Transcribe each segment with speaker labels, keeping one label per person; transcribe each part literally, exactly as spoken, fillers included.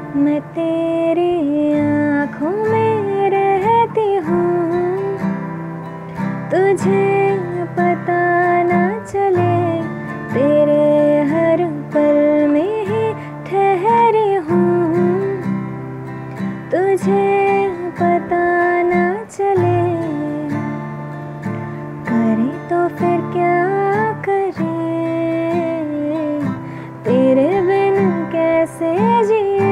Speaker 1: मैं तेरी आँखों में रहती हूँ, तुझे पता ना चले, तेरे हर पल में ही ठहरी हूँ, तुझे पता ना चले। करे तो फिर क्या करे, तेरे बिन कैसे जिए,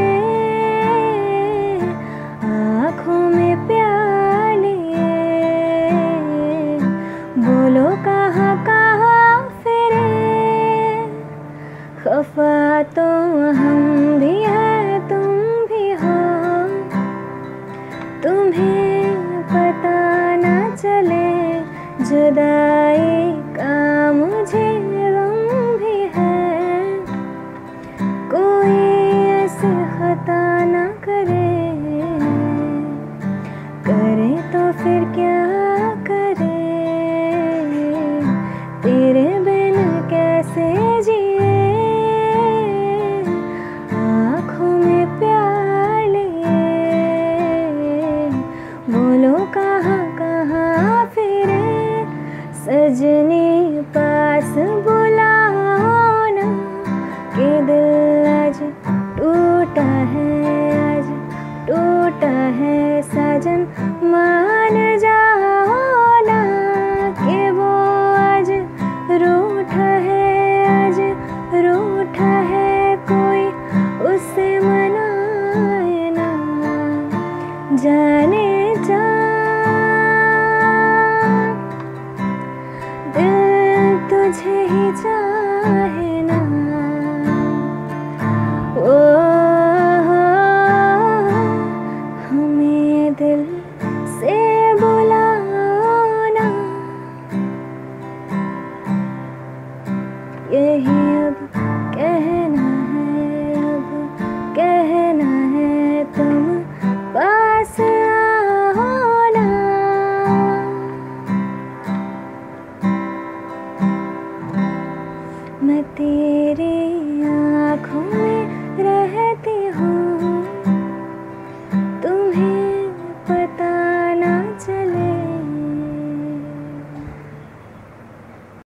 Speaker 1: आँखों में प्यार लिए, बोलो कहाँ कहाँ फिरे। खफा तो हम भी हैं, तुम भी हो, तुम्हें पता ना चले, जुदाई का मुझे गम भी है, कोई ऐसे खता ना करे। करे तो फिर क्या करे, तेरे बिन कैसे जिए, आँखों में प्यार लिए, बोलो कहाँ कहाँ फिरे। सजनी पास बुलाओ ना, कि दिल आज टूटा है, आज टूटा है साजन, मान जाओ ना, कि वो आज रूठा है, आज रूठा है, कोई उससे मनाए ना, जाने जा दिल तुझे ही चाहे ना। ओ हमें दिल से बुलाओ ना, यही